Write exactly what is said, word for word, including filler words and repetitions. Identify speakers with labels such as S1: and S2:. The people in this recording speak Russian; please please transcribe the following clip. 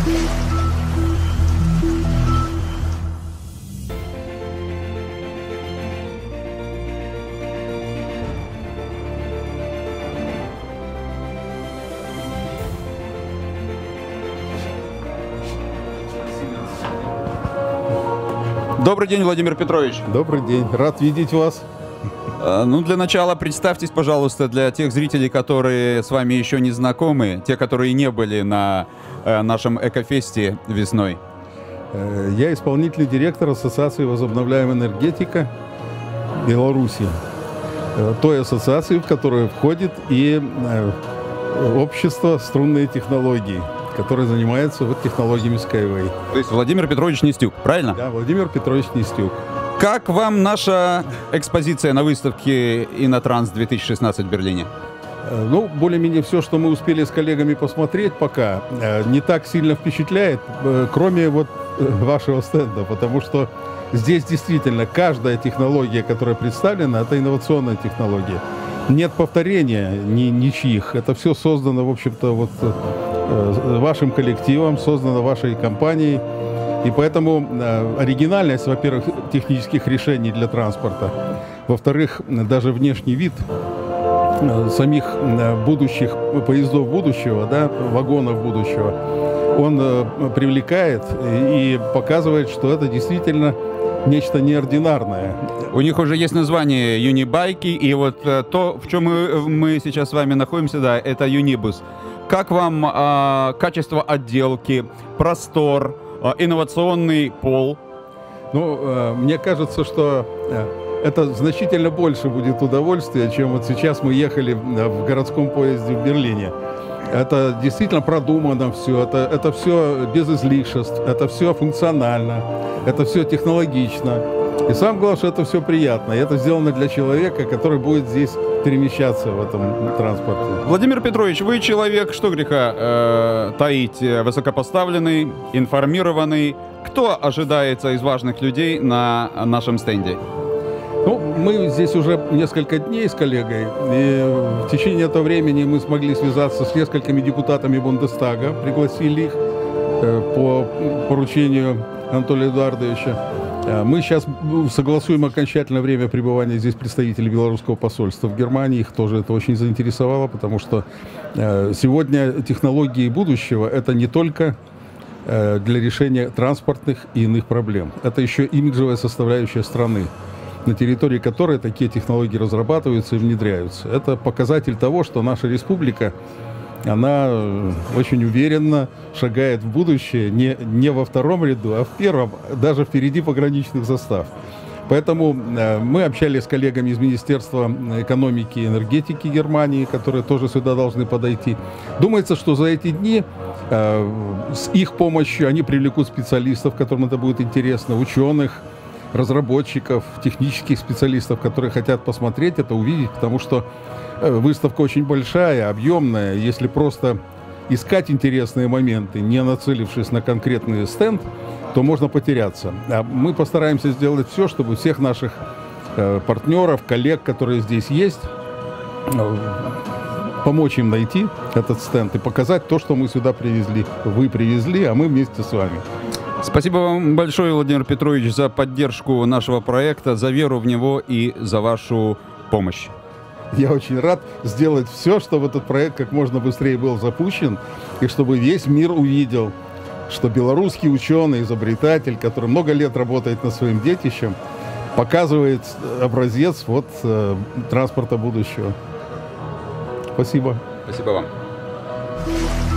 S1: Добрый день, Владимир Петрович.
S2: Добрый день, рад видеть вас.
S1: Ну, для начала представьтесь, пожалуйста, для тех зрителей, которые с вами еще не знакомы, те, которые не были на э, нашем Экофесте весной.
S2: Я исполнительный директор Ассоциации возобновляемая энергетика Беларуси, той ассоциации, в которую входит и общество струнные технологии, которое занимается вот технологиями Skyway.
S1: То есть Владимир Петрович Нестюк, правильно?
S2: Да, Владимир Петрович Нестюк.
S1: Как вам наша экспозиция на выставке Инотранс две тысячи шестнадцать в Берлине?
S2: Ну, более-менее все, что мы успели с коллегами посмотреть пока, не так сильно впечатляет, кроме вот вашего стенда, потому что здесь действительно каждая технология, которая представлена, это инновационная технология. Нет повторения ни, ничьих. Это все создано, в общем-то, вот вашим коллективом, создано вашей компанией. И поэтому оригинальность, во-первых, технических решений для транспорта, во-вторых, даже внешний вид самих будущих поездов будущего, да, вагонов будущего, он привлекает и показывает, что это действительно нечто неординарное.
S1: У них уже есть название юнибайки, и вот то, в чем мы, мы сейчас с вами находимся, да, это юнибус. Как вам а, качество отделки, простор, а, инновационный пол?
S2: Ну, а, мне кажется, что это значительно больше будет удовольствия, чем вот сейчас мы ехали в городском поезде в Берлине. Это действительно продумано все, это, это все без излишеств, это все функционально, это все технологично. И самое главное, что это все приятно. И это сделано для человека, который будет здесь перемещаться в этом транспорте.
S1: Владимир Петрович, вы человек, что греха э, таить, высокопоставленный, информированный. Кто ожидается из важных людей на нашем стенде?
S2: Ну, мы здесь уже несколько дней с коллегой, и в течение этого времени мы смогли связаться с несколькими депутатами Бундестага, пригласили их э, по поручению Анатолия Эдуардовича. Мы сейчас согласуем окончательное время пребывания здесь представителей белорусского посольства в Германии. Их тоже это очень заинтересовало, потому что э, сегодня технологии будущего – это не только э, для решения транспортных и иных проблем. Это еще имиджевая составляющая страны, на территории которой такие технологии разрабатываются и внедряются. Это показатель того, что наша республика, она очень уверенно шагает в будущее, не, не во втором ряду, а в первом, даже впереди пограничных застав. Поэтому э, мы общались с коллегами из Министерства экономики и энергетики Германии, которые тоже сюда должны подойти. Думается, что за эти дни э, с их помощью они привлекут специалистов, которым это будет интересно, ученых, разработчиков, технических специалистов, которые хотят посмотреть это, увидеть, потому что выставка очень большая, объемная. Если просто искать интересные моменты, не нацелившись на конкретный стенд, то можно потеряться. А мы постараемся сделать все, чтобы всех наших э, партнеров, коллег, которые здесь есть, э, помочь им найти этот стенд и показать то, что мы сюда привезли. Вы привезли, а мы вместе с вами.
S1: Спасибо вам большое, Владимир Петрович, за поддержку нашего проекта, за веру в него и за вашу помощь.
S2: Я очень рад сделать все, чтобы этот проект как можно быстрее был запущен, и чтобы весь мир увидел, что белорусский ученый, изобретатель, который много лет работает над своим детищем, показывает образец вот, э, транспорта будущего. Спасибо.
S1: Спасибо вам.